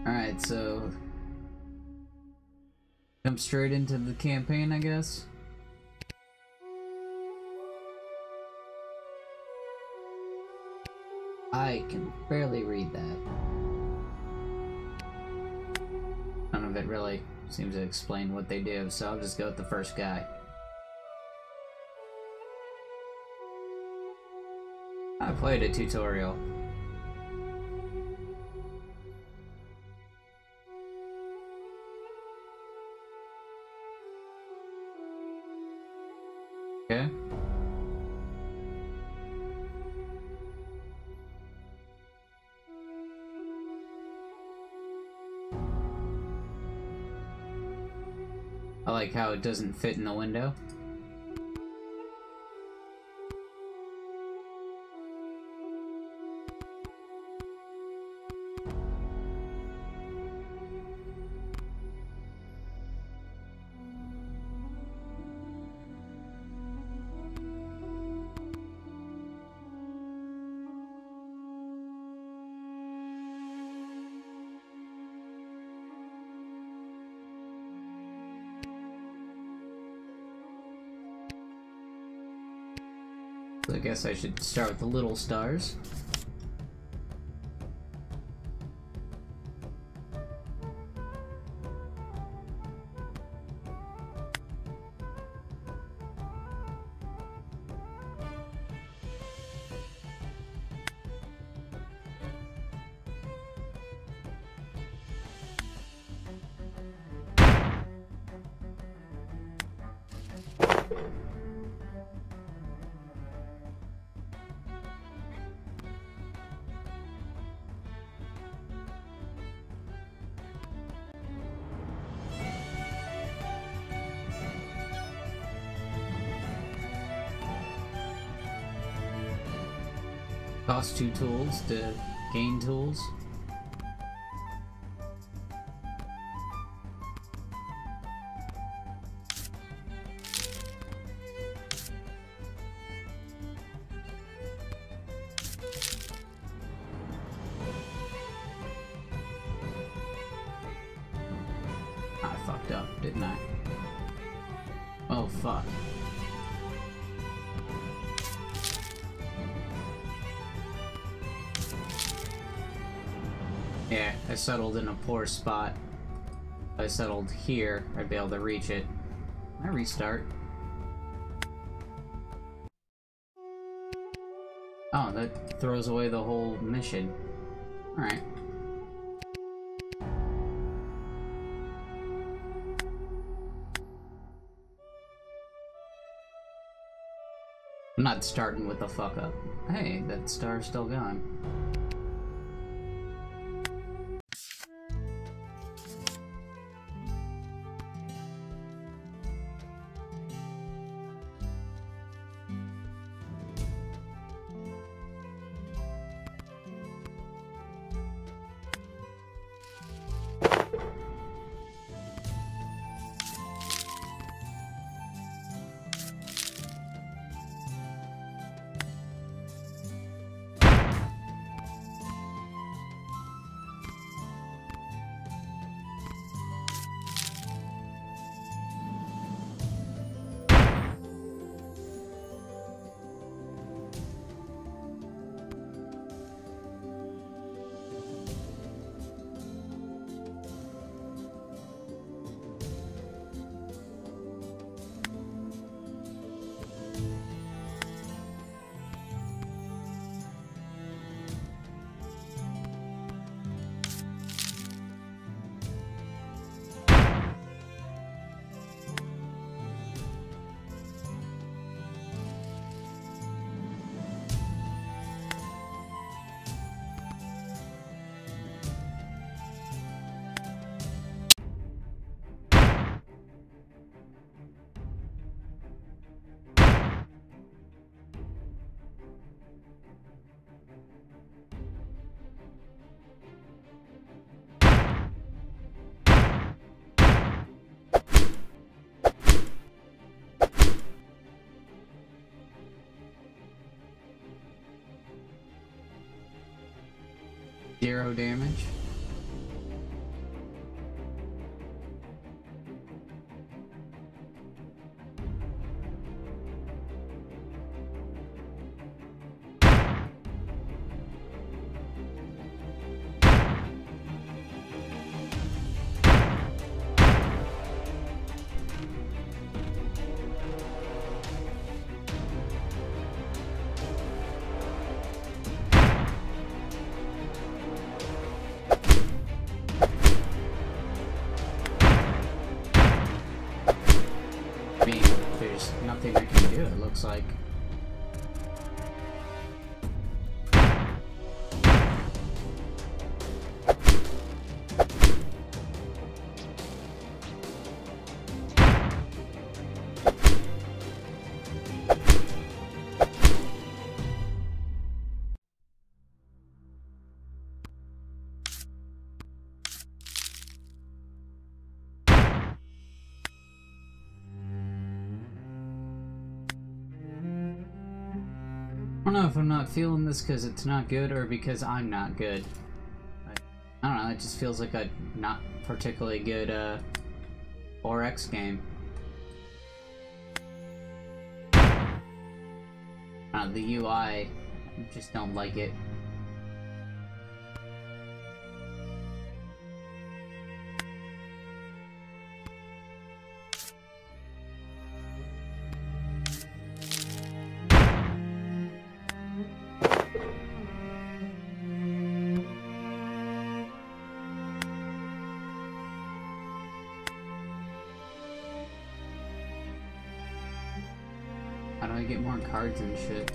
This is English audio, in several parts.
Alright, so jump straight into the campaign, I guess. I can barely read that. None of it really seems to explain what they do, so I'll just go with the first guy. I played a tutorial. Okay. I like how it doesn't fit in the window. So I guess I should start with the little stars. Cost 2 tools to gain tools. I fucked up, didn't I? Oh fuck. Yeah, I settled in a poor spot. If I settled here, I'd be able to reach it. Can I restart? Oh, that throws away the whole mission. Alright. I'm not starting with the fuck up. Hey, that star's still gone. Zero damage. it looks like. I don't know if I'm not feeling this because it's not good or because I'm not good. I don't know, it just feels like a not particularly good 4X game. The UI, I just don't like it. How do I get more cards and shit?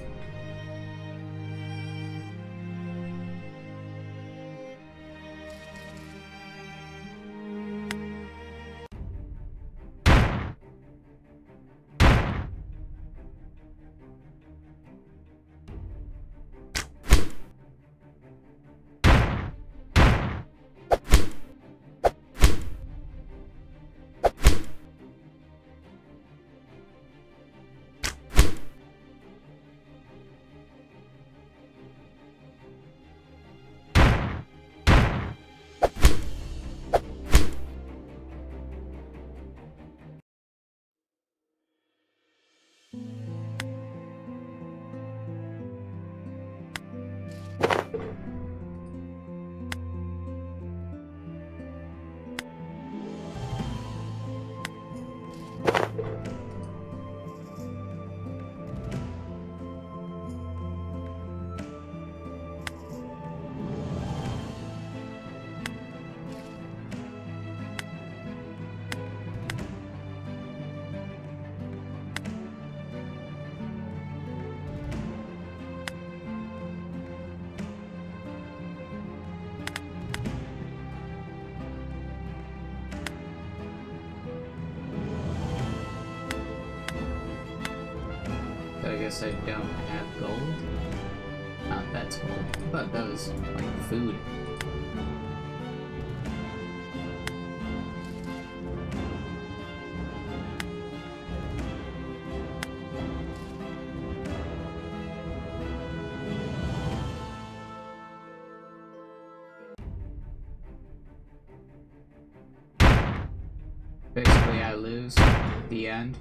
I guess I don't have gold. That's gold. I thought that was like food. Basically, I lose. The end.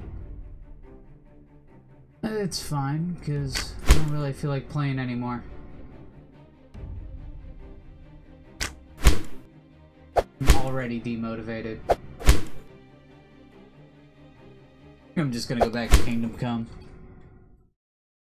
It's fine, because I don't really feel like playing anymore. I'm already demotivated. I'm just gonna go back to Kingdom Come.